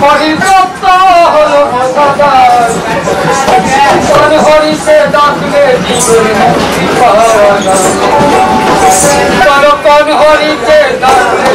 মহিতত্ব হলো সদাই কোন হরিতে ডাকলে জীবন মুক্তি পাওয়া যায় কোন হরিতে ডাকলে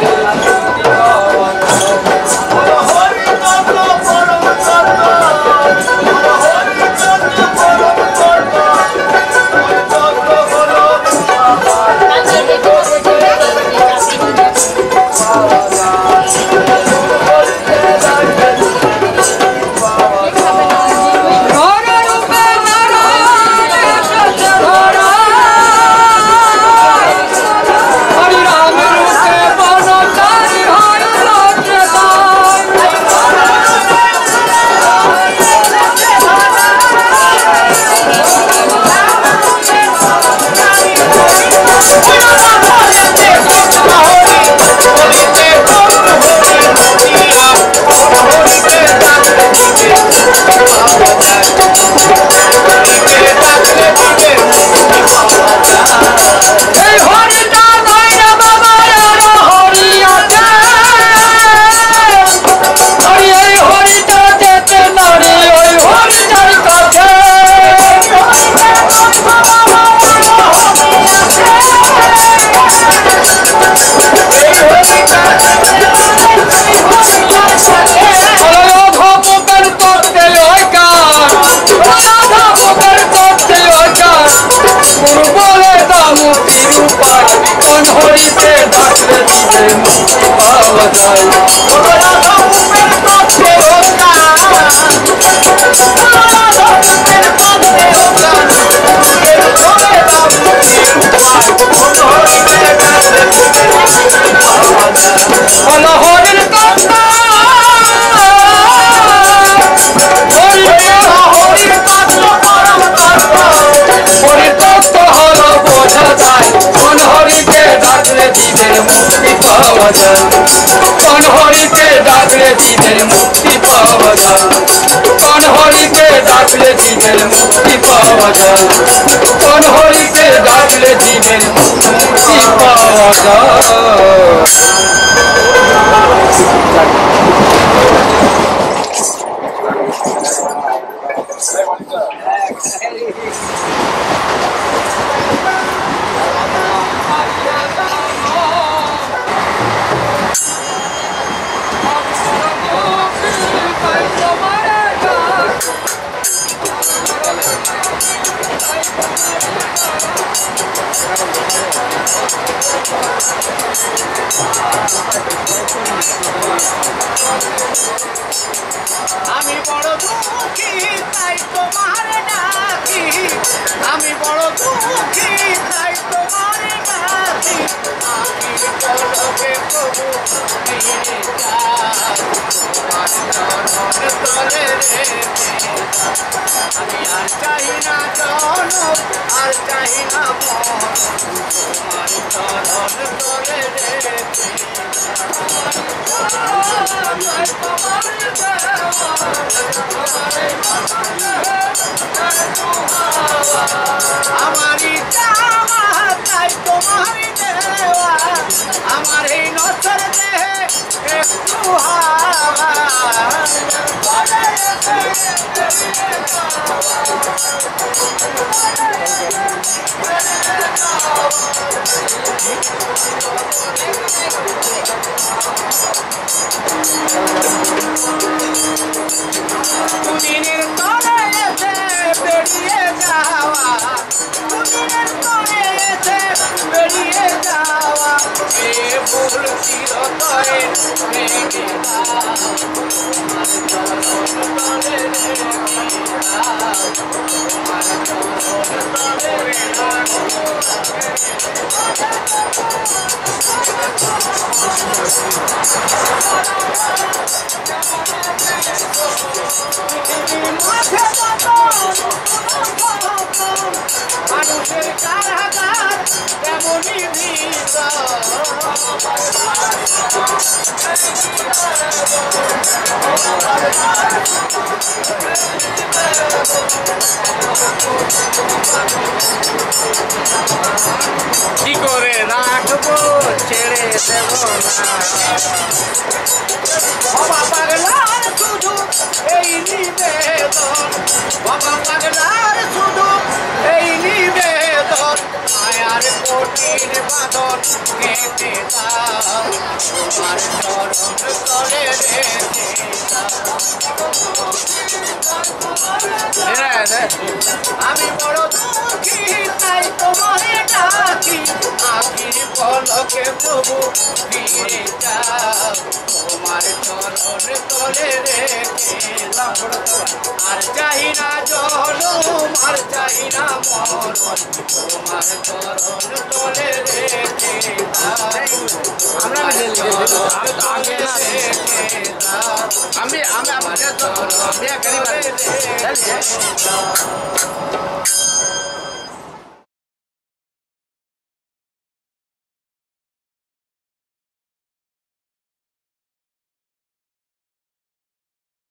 কোন হরিতে ডাকলে জীবের মুক্তি পাওয়া যায় কোন হরিতে ডাকলে জীবের মুক্তি পাওয়া যায় কোন হরিতে ডাকলে জীবের মুক্তি পাওয়া যায় আমি বড় দুঃখী তাই তোমার ডাকি আমি বড় দুঃখী তাই তোমার ডাকি আমি বলবে প্রভু তোমার চরণ তলে আমি আর চাই না জন আর চাই না মন তোমার চরণ তলে আমারি চাওয়া তাই তোমারি দেওয়া আমার এই নজর দেহে একটু হাওয়া দুদিনের তলে এসে বেরিয়ে যাওয়া দুদিনের তলে এসে বেরিয়ে যাওয়া এ ভুল চিরতরে ভেঙে দাও তোমার চরণ তলে রেখে দাও তোমার চরণ তলে মানুষের কারাগার তেমনই ভিতর কি করে রাখবো ছেড়ে দেব না বাবা পাগলার শুধু এই নিবেদন বাবা পাগলার শুধু এই নিবেদন মায়ার কঠিন বাঁধন কেটে দাও তোমার চরণ তলে রেখে আমি বড় দুঃখী তাই তোমারে ডাকি আখির পলকে প্রভু ফিরে যাও তোমার চরণ তলে রেখে আর চাই না জনম আর চাই না মরণ তোমার চরণ তলে রেখে আমরা আমি